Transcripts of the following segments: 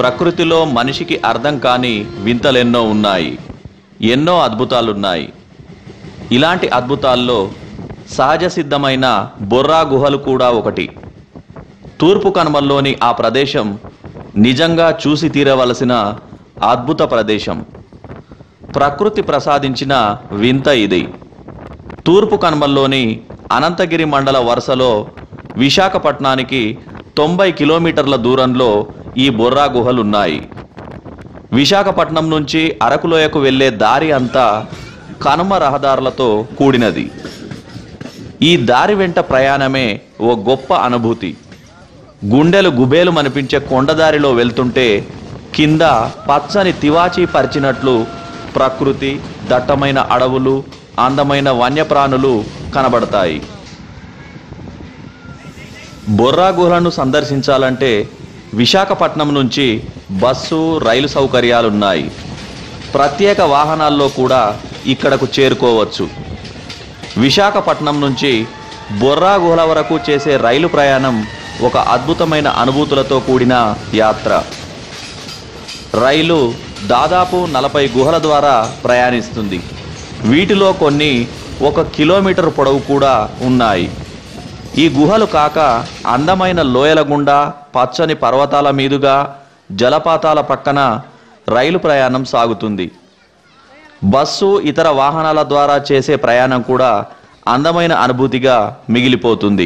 ప్రకృతిలో మనిషికి అర్థం కాని వింతలెన్నో ఉన్నాయి. ఎన్నో అద్భుతాలున్నాయి. ఇలాంటి అద్భుతాల్లో సహజ సిద్ధమైన బొర్రా గుహలు కూడా ఒకటి. తూర్పు కనుమల్లోని ఆ ప్రదేశం నిజంగా చూసి తీరవలసిన అద్భుత ప్రదేశం. ప్రకృతి ప్రసాదించిన వింత ఇది. తూర్పు కనుమల్లోని అనంతగిరి మండల వరుసలో విశాఖపట్నానికి 90 కిలోమీటర్ల దూరంలో ఈ బొర్రా గుహలున్నాయి. విశాఖపట్నం నుంచి అరకులోయకు వెళ్లే దారి అంతా కనుమ రహదారులతో కూడినది. ఈ దారి వెంట ప్రయాణమే ఓ గొప్ప అనుభూతి. గుండెలు గుబేలు మనిపించే కొండదారిలో వెళ్తుంటే కింద పచ్చని తివాచీ పరిచినట్లు ప్రకృతి, దట్టమైన అడవులు, అందమైన వన్యప్రాణులు కనబడతాయి. బొర్రా గుహలను సందర్శించాలంటే విశాఖపట్నం నుంచి బస్సు, రైలు సౌకర్యాలున్నాయి. ప్రత్యేక వాహనాల్లో కూడా ఇక్కడకు చేరుకోవచ్చు. విశాఖపట్నం నుంచి బొర్రా గుహల వరకు చేసే రైలు ప్రయాణం ఒక అద్భుతమైన అనుభూతులతో కూడిన యాత్ర. రైలు దాదాపు 40 గుహల ద్వారా ప్రయాణిస్తుంది. వీటిలో కొన్ని 1 కిలోమీటర్ పొడవు కూడా ఉన్నాయి. ఈ గుహలు కాక అందమైన లోయల గుండా, పచ్చని పర్వతాల మీదుగా, జలపాతాల పక్కన రైలు ప్రయాణం సాగుతుంది. బస్సు, ఇతర వాహనాల ద్వారా చేసే ప్రయాణం కూడా అందమైన అనుభూతిగా మిగిలిపోతుంది.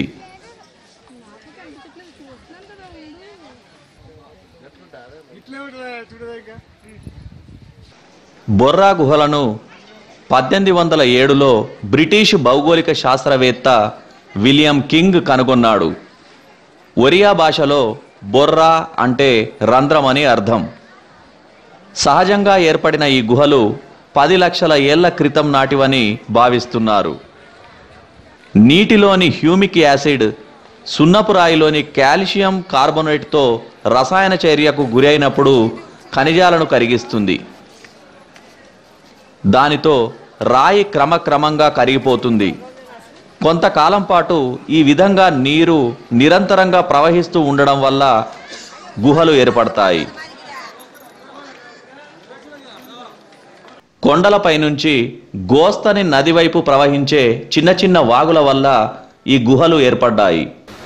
బొర్రా గుహలను 1807లో బ్రిటిష్ భౌగోళిక శాస్త్రవేత్త విలియం కింగ్ కనుగొన్నాడు. ఒరియా భాషలో బొర్రా అంటే రంధ్రం అని అర్థం. సహజంగా ఏర్పడిన ఈ గుహలు 10 లక్షల ఏళ్ల క్రితం నాటివని భావిస్తున్నారు. నీటిలోని హ్యూమిక్ యాసిడ్ సున్నపు రాయిలోని కాల్షియం కార్బోనేట్తో రసాయన చర్యకు గురైనప్పుడు ఖనిజాలను కరిగిస్తుంది. దానితో రాయి క్రమక్రమంగా కరిగిపోతుంది. కొంతకాలం పాటు ఈ విధంగా నీరు నిరంతరంగా ప్రవహిస్తూ ఉండడం వల్ల గుహలు ఏర్పడతాయి. కొండలపై నుంచి గోస్తని నది వైపు ప్రవహించే చిన్న చిన్న వాగుల వల్ల ఈ గుహలు ఏర్పడ్డాయి.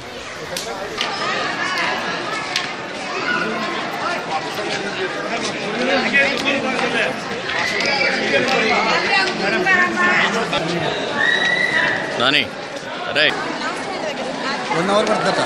నాని అరే 1 అవర్ పడుతుందట.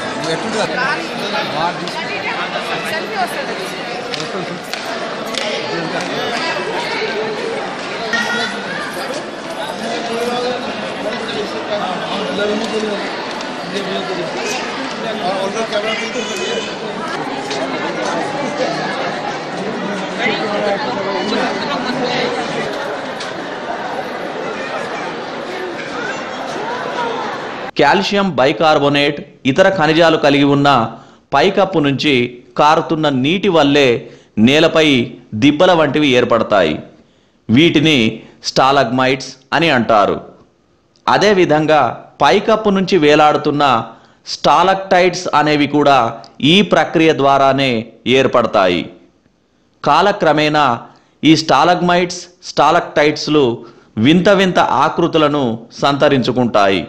కాల్షియం బైకార్బోనేట్, ఇతర ఖనిజాలు కలిగి ఉన్న పైకప్పు నుంచి కారుతున్న నీటి వల్లే నేలపై దిబ్బల వంటివి ఏర్పడతాయి. వీటిని స్టాలగ్మైట్స్ అని అంటారు. అదేవిధంగా పైకప్పు నుంచి వేలాడుతున్న స్టాలక్టైట్స్ అనేవి కూడా ఈ ప్రక్రియ ద్వారానే ఏర్పడతాయి. కాలక్రమేణా ఈ స్టాలగ్మైట్స్, స్టాలక్టైట్స్లు వింత వింత ఆకృతులను సంతరించుకుంటాయి.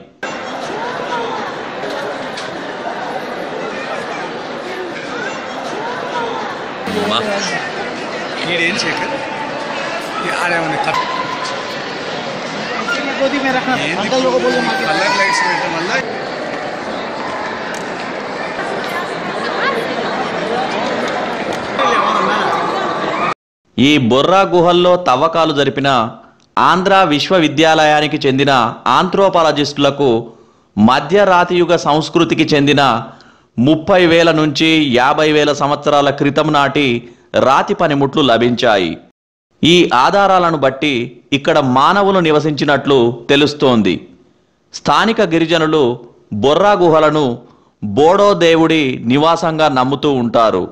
ఈ బొర్రా గుహల్లో తవ్వకాలు జరిపిన ఆంధ్ర విశ్వవిద్యాలయానికి చెందిన ఆంథ్రోపాలజిస్టులకు మధ్యరాతియుగ సంస్కృతికి చెందిన 30,000 నుంచి 50,000 సంవత్సరాల క్రితం నాటి రాతి పనిముట్లు లభించాయి. ఈ ఆధారాలను బట్టి ఇక్కడ మానవులు నివసించినట్లు తెలుస్తోంది. స్థానిక గిరిజనులు బొర్రా గుహలను బోడో దేవుడి నివాసంగా నమ్ముతూ ఉంటారు.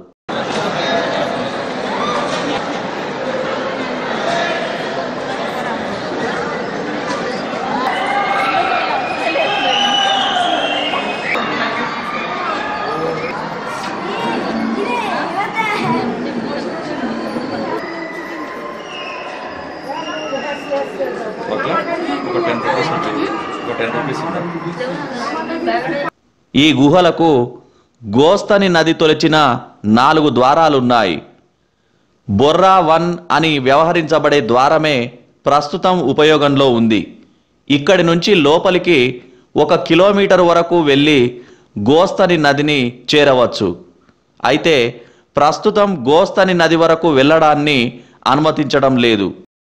ఈ గుహలకు గోస్తని నది తొలిచిన 4 ద్వారాలున్నాయి. బొర్రా 1 అని వ్యవహరించబడే ద్వారమే ప్రస్తుతం ఉపయోగంలో ఉంది. ఇక్కడి నుంచి లోపలికి 1 కిలోమీటర్ వరకు వెళ్ళి గోస్తని నదిని చేరవచ్చు. అయితే ప్రస్తుతం గోస్తని నది వరకు వెళ్ళడాన్ని అనుమతించడం లేదు.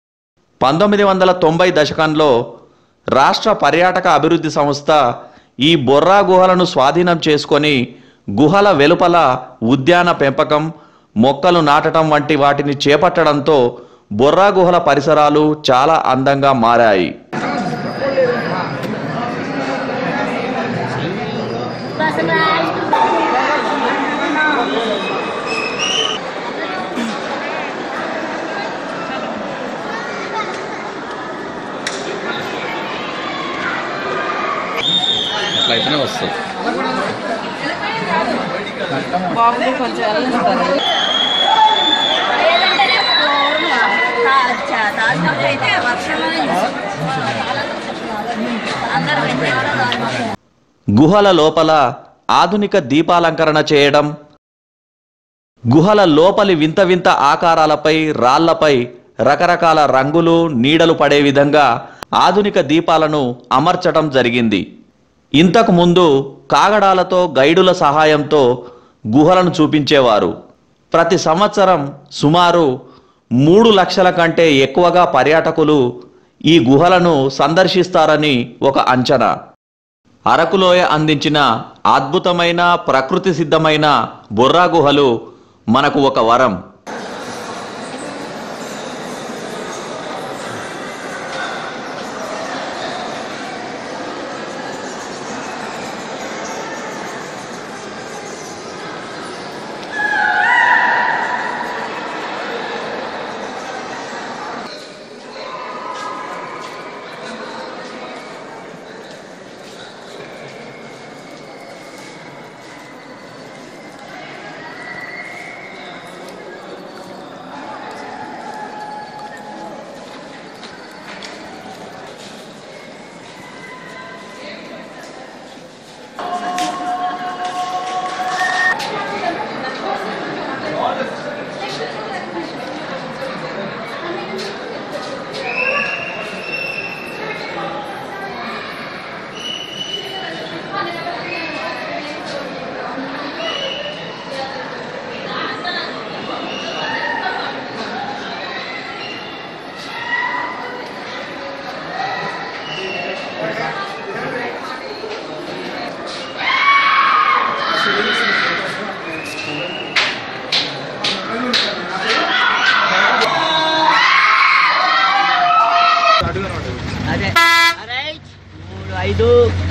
1990 దశకంలో రాష్ట్ర పర్యాటక అభివృద్ధి సంస్థ ఈ బొర్రా గుహలను స్వాధీనం చేసుకొని గుహల వెలుపల ఉద్యాన పెంపకం, మొక్కలు నాటడం వంటి వాటిని చేపట్టడంతో బొర్రా గుహల పరిసరాలు చాలా అందంగా మారాయి. అయితేనే వస్తుంది. గుహల లోపల ఆధునిక దీపాలంకరణ చేయడం, గుహల లోపలి వింత వింత ఆకారాలపై రాళ్లపై రకరకాల రంగులు నీడలు పడే విధంగా ఆధునిక దీపాలను అమర్చడం జరిగింది. ఇంతకు ముందు కాగడాలతో గైడుల సహాయంతో గుహలను చూపించేవారు. ప్రతి సంవత్సరం సుమారు 3 లక్షల కంటే ఎక్కువగా పర్యాటకులు ఈ గుహలను సందర్శిస్తారని ఒక అంచనా. అరకులోయ అందించిన అద్భుతమైన ప్రకృతి సిద్ధమైన బొర్రా గుహలు మనకు ఒక వరం.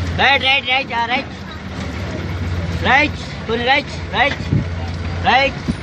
Right, right, right, right, right, right, right.